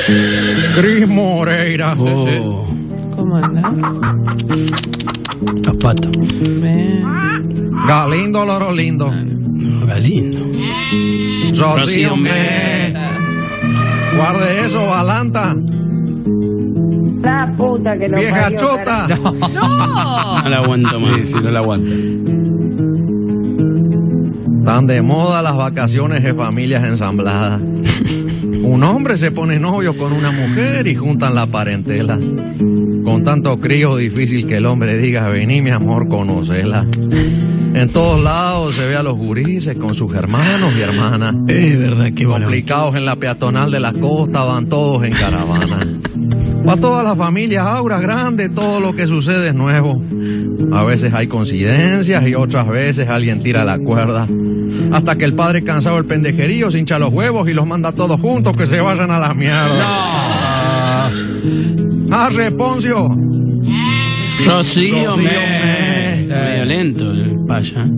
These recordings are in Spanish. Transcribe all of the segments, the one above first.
Cris Moreira. Oh. ¿Cómo anda? Los patos. Galindo Loro Lindo. Galindo. Rocío me. Guarde eso, Balanta. La puta que lo Vieja parió, chota. carajo. No la aguanto más. Sí, sí, no la aguanto. Tan de moda las vacaciones de familias ensambladas. Un hombre se pone novio con una mujer y juntan la parentela. Con tanto crío difícil que el hombre diga, vení mi amor, conocela. En todos lados se ve a los gurises con sus hermanos y hermanas. Es verdad que Complicados en la peatonal de la costa, van todos en caravana. Para todas las familias, auras grandes, todo lo que sucede es nuevo. A veces hay coincidencias y otras veces alguien tira la cuerda. Hasta que el padre cansado del pendejerío se hincha los huevos y los manda todos juntos que se vayan a la mierda. ¡Arre, Poncio! Rocío me. Está medio lento el paya.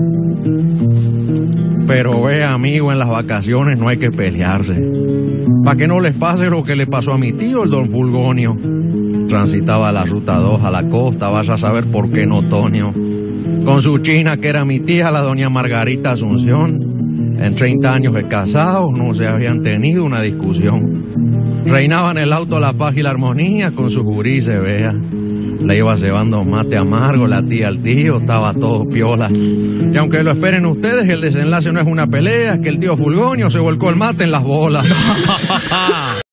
Pero ve, amigo, en las vacaciones no hay que pelearse. Para que no les pase lo que le pasó a mi tío, el don Fulgonio. Transitaba la ruta 2 a la costa, vaya a saber por qué en otoño. Con su china, que era mi tía, la doña Margarita Asunción. En 30 años de casados no se habían tenido una discusión. Reinaban el auto la paz y la armonía con su jurí se vea. Le iba cebando mate amargo la tía al tío, estaba todo piola. Y aunque lo esperen ustedes, el desenlace no es una pelea, es que el tío Fulgonio se volcó el mate en las bolas.